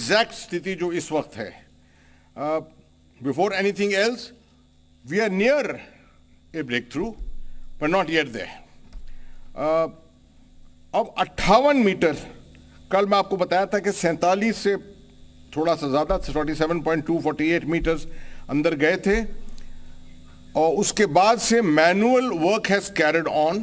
Exact स्थिति जो इस वक्त है, before anything else we are near a breakthrough but not yet there. अब 58 मीटर, कल मैं आपको बताया था कि 47 से थोड़ा सा ज्यादा 47.248 मीटर्स अंदर गए थे, और उसके बाद से manual work has carried on.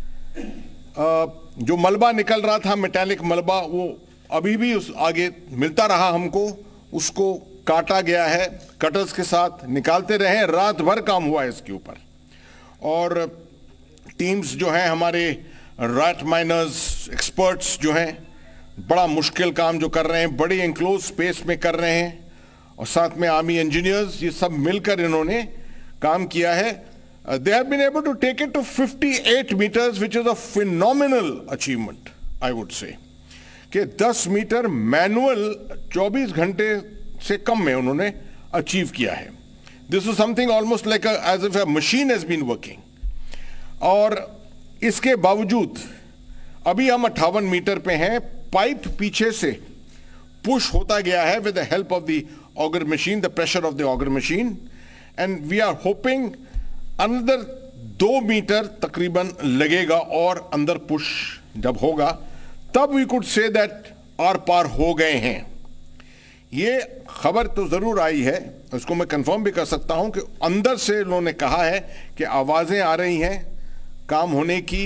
जो मलबा निकल रहा था, मेटालिक मलबा, वो अभी भी उस आगे मिलता रहा हमको, उसको काटा गया है, कटर्स के साथ निकालते रहे। रात भर काम हुआ है इसके ऊपर, और टीम्स जो हैं हमारे रैट माइनर्स एक्सपर्ट्स जो हैं, बड़ा मुश्किल काम जो कर रहे हैं, बड़ी एनक्लोज स्पेस में कर रहे हैं, और साथ में आर्मी इंजीनियर्स, ये सब मिलकर इन्होंने काम किया है। They have been able to take it to 58 meters which is a phenomenal achievement, I would say, कि 10 मीटर मैनुअल 24 घंटे से कम में उन्होंने अचीव किया है। This is something almost like as if a machine has been working. और इसके बावजूद अभी हम 58 मीटर पे हैं। पाइप पीछे से पुश होता गया है with the help of the auger machine, the pressure of the auger machine, and we are hoping अंदर 2 मीटर तकरीबन लगेगा, और अंदर पुश जब होगा तब वी कुड से दैट आर पार हो गए हैं। ये खबर तो जरूर आई है, उसको मैं कंफर्म भी कर सकता हूं कि अंदर से उन्होंने कहा है कि आवाजें आ रही हैं काम होने की।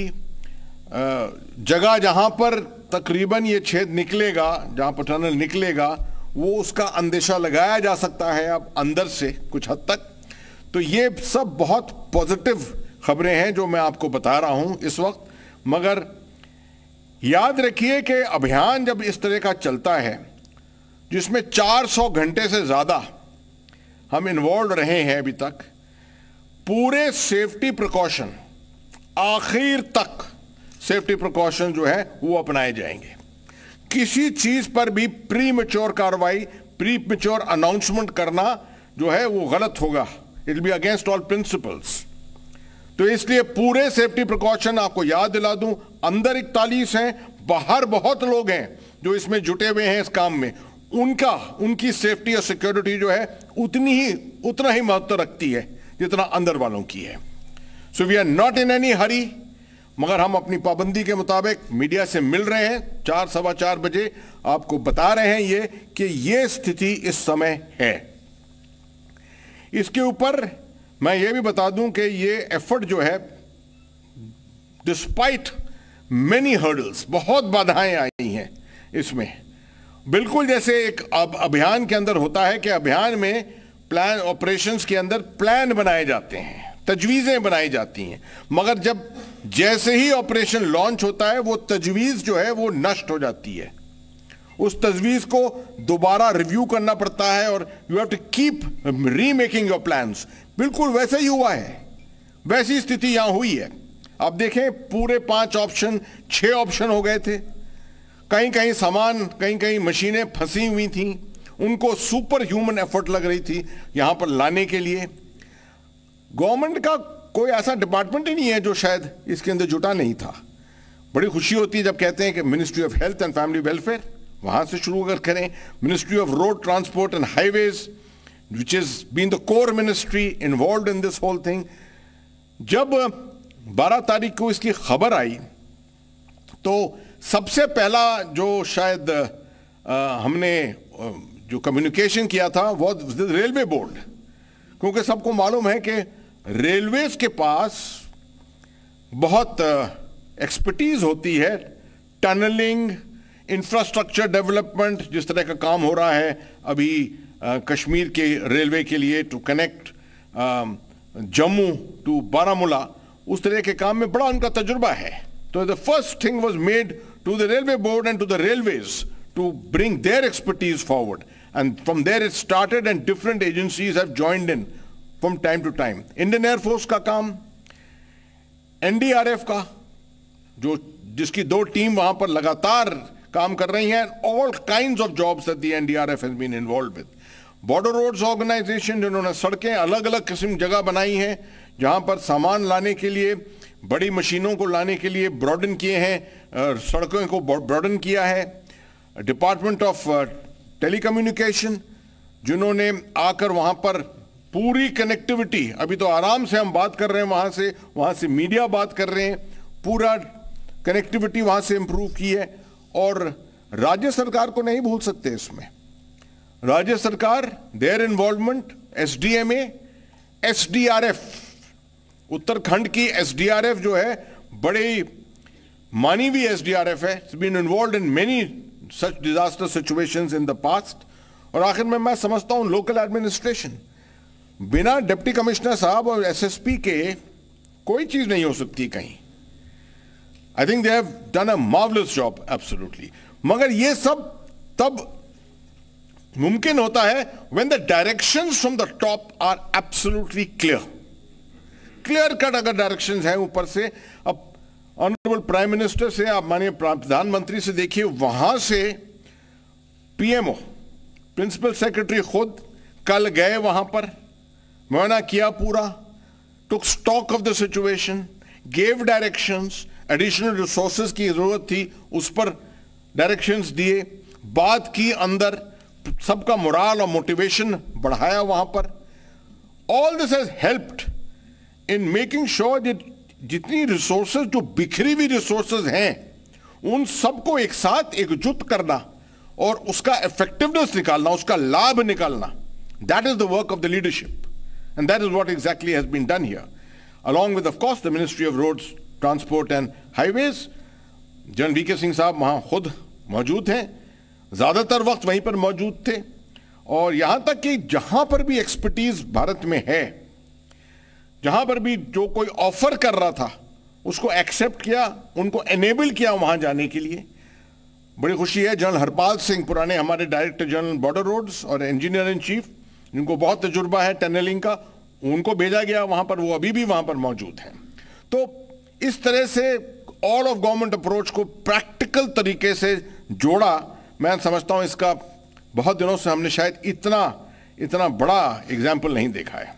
जगह जहां पर तकरीबन ये छेद निकलेगा, जहां पर टनल निकलेगा, वो उसका अंदेशा लगाया जा सकता है अब अंदर से कुछ हद तक। तो ये सब बहुत पॉजिटिव खबरें हैं जो मैं आपको बता रहा हूं इस वक्त। मगर याद रखिए कि अभियान जब इस तरह का चलता है, जिसमें 400 घंटे से ज्यादा हम इन्वॉल्व रहे हैं अभी तक, पूरे सेफ्टी प्रिकॉशन, आखिर तक सेफ्टी प्रिकॉशन जो है वो अपनाए जाएंगे। किसी चीज पर भी प्री मैच्योर कार्रवाई, प्री मैच्योर अनाउंसमेंट करना जो है वो गलत होगा। It will be against all principles. तो इसलिए पूरे सेफ्टी प्रिकॉशन, आपको याद दिला दूं, अंदर 41 हैं, बाहर बहुत लोग हैं जो इसमें जुटे हुए हैं इस काम में। उनकी सेफ्टी और सिक्योरिटी जो है उतना ही महत्व रखती है जितना अंदर वालों की है। So we are not in any hurry, मगर हम अपनी पाबंदी के मुताबिक मीडिया से मिल रहे हैं। 4, सवा 4 बजे आपको बता रहे हैं कि ये स्थिति इस समय है। इसके ऊपर मैं ये भी बता दूं कि ये एफर्ट जो है, डिस्पाइट मेनी हर्डल्स, बहुत बाधाएं आई हैं इसमें। बिल्कुल जैसे एक अभियान के अंदर होता है कि अभियान में प्लान, ऑपरेशंस के अंदर प्लान बनाए जाते हैं, तजवीजें बनाई जाती हैं, मगर जब जैसे ही ऑपरेशन लॉन्च होता है वो तजवीज जो है वो नष्ट हो जाती है। उस तजवीज को दोबारा रिव्यू करना पड़ता है, और you have to keep remaking your plans. बिल्कुल वैसे ही हुआ है, वैसी स्थिति यहां हुई है। आप देखें, पूरे 5 ऑप्शन 6 ऑप्शन हो गए थे। कहीं कहीं सामान, कहीं कहीं मशीनें फंसी हुई थी, उनको सुपर ह्यूमन एफर्ट लग रही थी यहां पर लाने के लिए। गवर्नमेंट का कोई ऐसा डिपार्टमेंट ही नहीं है जो शायद इसके अंदर जुटा नहीं था। बड़ी खुशी होती है जब कहते हैं कि ministry of health and family welfare, वहां से शुरू अगर करें, ministry of road transport and highways, which is been the core ministry involved in this whole thing. जब 12 तारीख को इसकी खबर आई तो सबसे पहला जो शायद हमने जो कम्युनिकेशन किया था वो रेलवे बोर्ड, क्योंकि सबको मालूम है कि रेलवेज के पास बहुत एक्सपर्टीज होती है, टनलिंग, इंफ्रास्ट्रक्चर डेवलपमेंट, जिस तरह का काम हो रहा है अभी कश्मीर के रेलवे के लिए to connect Jammu to Baramulla, उस तरह के काम में बड़ा उनका तजुर्बा है। तो the first thing was made to the railway board and to the railways to bring their expertise forward, and from there it started and different agencies have joined in from time to time. Indian air force का काम, NDRF का जो जिसकी 2 team वहां पर लगातार काम कर रही हैं, all kinds of jobs that the NDRF has been involved with. Border roads organisation, जिन्होंने सड़कें अलग अलग किस्म जगह बनाई हैं जहां पर सामान लाने के लिए, बड़ी मशीनों को लाने के लिए ब्रॉडन किए हैं, सड़कों को ब्रॉडन किया है। डिपार्टमेंट ऑफ टेलीकम्युनिकेशन, जिन्होंने आकर वहां पर पूरी कनेक्टिविटी, अभी तो आराम से हम बात कर रहे हैं वहां से मीडिया बात कर रहे हैं, पूरा कनेक्टिविटी वहां से इंप्रूव की है। और राज्य सरकार को नहीं भूल सकते इसमें। राज्य सरकार, their involvement, SDMA, SDRF, Uttarakhand की एसडीआरएफ जो है बड़ी मानी हुई एसडीआरएफ है, it's been involved in many such disaster situations in the past. और आखिर में मैं समझता हूं लोकल एडमिनिस्ट्रेशन, बिना डिप्टी कमिश्नर साहब और एसएसपी के कोई चीज नहीं हो सकती कहीं। I think they have done a marvellous job, absolutely. मगर ये सब तब मुमकिन होता है when the directions from the top are absolutely clear cut. अगर डायरेक्शंस हैं ऊपर से, अब ऑनरेबल प्राइम मिनिस्टर से, आप मानिए प्रधानमंत्री से देखिए, वहां से पीएमओ, प्रिंसिपल सेक्रेटरी खुद कल गए वहां पर, मुआयना किया पूरा, took stock of the situation, gave directions, additional resources की जरूरत थी उस पर डायरेक्शंस दिए, बात की अंदर, सबका मोराल और मोटिवेशन बढ़ाया वहां पर। All this has helped in making sure that जितनी रिसोर्सेज, जो बिखरी हुई रिसोर्सेज हैं, उन सबको एक साथ एकजुट करना और उसका इफेक्टिवनेस निकालना, उसका लाभ निकालना, that is the work of the leadership, and that is what exactly has been done here, along with of course the Ministry of Roads, Transport and Highways। General VK Singh साहब वहां खुद मौजूद हैं, ज्यादातर वक्त वहीं पर मौजूद थे। और यहां तक कि जहां पर भी एक्सपर्टीज भारत में है, जहां पर भी जो कोई ऑफर कर रहा था उसको एक्सेप्ट किया, उनको एनेबल किया वहां जाने के लिए। बड़ी खुशी है, जनरल हरपाल सिंह, पुराने हमारे डायरेक्टर जनरल बॉर्डर रोड्स और इंजीनियर इन चीफ, जिनको बहुत तजुर्बा है टनलिंग का, उनको भेजा गया वहां पर, वो अभी भी वहां पर मौजूद हैं। तो इस तरह से ऑल ऑफ गवर्नमेंट अप्रोच को प्रैक्टिकल तरीके से जोड़ा। मैं समझता हूं इसका बहुत दिनों से हमने शायद इतना बड़ा एग्जाम्पल नहीं देखा है।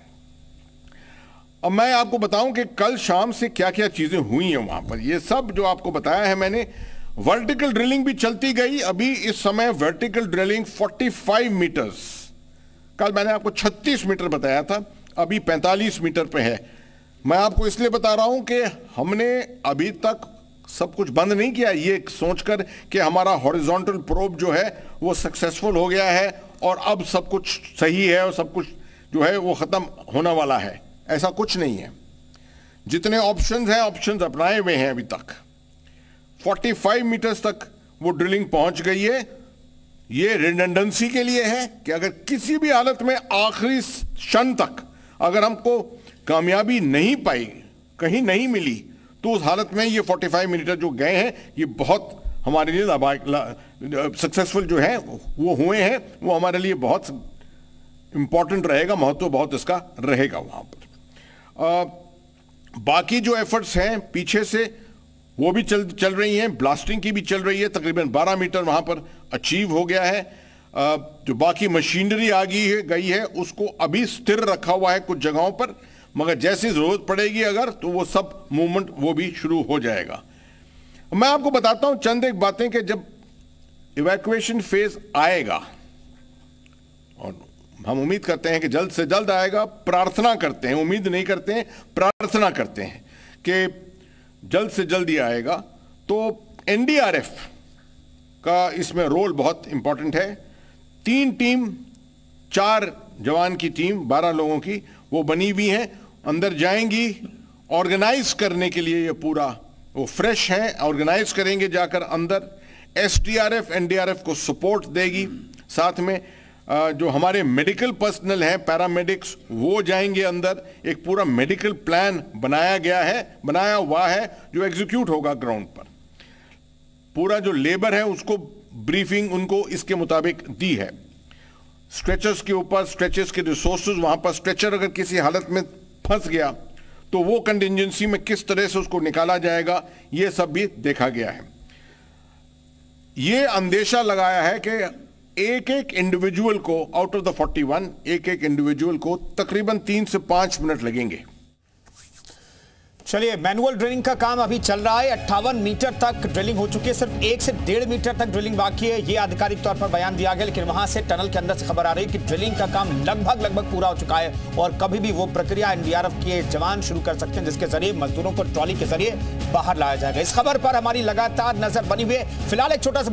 अब मैं आपको बताऊं कि कल शाम से क्या क्या चीजें हुई हैं वहां पर। ये सब जो आपको बताया है मैंने, वर्टिकल ड्रिलिंग भी चलती गई। अभी इस समय वर्टिकल ड्रिलिंग 45 मीटर्स, कल मैंने आपको 36 मीटर बताया था, अभी 45 मीटर पे है। मैं आपको इसलिए बता रहा हूं कि हमने अभी तक सब कुछ बंद नहीं किया ये सोचकर कि हमारा हॉरिजॉन्टल प्रोब जो है वो सक्सेसफुल हो गया है और अब सब कुछ सही है और सब कुछ जो है वो खत्म होने वाला है। ऐसा कुछ नहीं है। जितने ऑप्शंस हैं, ऑप्शंस अपनाए हुए हैं अभी तक। 45 मीटर्स तक वो ड्रिलिंग पहुंच गई है। ये रिडंडेंसी के लिए है कि अगर किसी भी हालत में आखिरी क्षण तक अगर हमको कामयाबी नहीं पाई, कहीं नहीं मिली, तो उस हालत में ये 45 मीटर जो गए हैं ये बहुत हमारे लिए सक्सेसफुल जो है वो हुए हैं, वो हमारे लिए बहुत इंपॉर्टेंट रहेगा, महत्व बहुत इसका रहेगा वहां पर। बाकी जो एफर्ट्स हैं पीछे से वो भी चल रही हैं, ब्लास्टिंग की भी चल रही है। तकरीबन 12 मीटर वहां पर अचीव हो गया है। जो बाकी मशीनरी आ गई है उसको अभी स्थिर रखा हुआ है कुछ जगहों पर, मगर जैसी जरूरत पड़ेगी अगर, तो वो सब मूवमेंट वो भी शुरू हो जाएगा। मैं आपको बताता हूं चंद एक बातें कि जब इवैक्यूएशन फेज आएगा, और हम उम्मीद करते हैं कि जल्द से जल्द आएगा, प्रार्थना करते हैं, उम्मीद नहीं करते हैं, प्रार्थना करते हैं कि जल्द से जल्द ही आएगा। तो एनडीआरएफ का इसमें रोल बहुत इंपॉर्टेंट है। 3 टीम, 4 जवान की टीम, 12 लोगों की वो बनी हुई हैं, अंदर जाएंगी ऑर्गेनाइज करने के लिए। ये पूरा वो फ्रेश है, ऑर्गेनाइज करेंगे जाकर अंदर। एसडीआरएफ एनडीआरएफ को सपोर्ट देगी। साथ में जो हमारे मेडिकल पर्सनल हैं, पैरामेडिक्स, वो जाएंगे अंदर। एक पूरा मेडिकल प्लान बनाया हुआ है जो एग्जीक्यूट होगा ग्राउंड पर। पूरा जो लेबर है उसको ब्रीफिंग उनको इसके मुताबिक दी है। स्ट्रेचर्स के ऊपर, स्ट्रेचर्स के रिसोर्सेज वहां पर, स्ट्रेचर अगर किसी हालत में फंस गया तो वो कंटिजेंसी में किस तरह से उसको निकाला जाएगा, ये सब भी देखा गया है। ये अंदेशा लगाया है कि एक एक इंडिविजुअल को, आउट ऑफ द 41, एक एक इंडिविजुअल को तकरीबन 3 से 5 मिनट लगेंगे। चलिए, मैनुअल ड्रिलिंग का काम अभी चल रहा है। 58 मीटर तक ड्रिलिंग हो चुकी है, सिर्फ 1 से 1.5 मीटर तक ड्रिलिंग बाकी है, ये आधिकारिक तौर पर बयान दिया गया। लेकिन वहां से टनल के अंदर से खबर आ रही है कि ड्रिलिंग का काम लगभग पूरा हो चुका है और कभी भी वो प्रक्रिया एनडीआरएफ के जवान शुरू कर सकते हैं, जिसके जरिए मजदूरों को ट्रॉली के जरिए बाहर लाया जाएगा। इस खबर पर हमारी लगातार नजर बनी हुई है। फिलहाल एक छोटा सा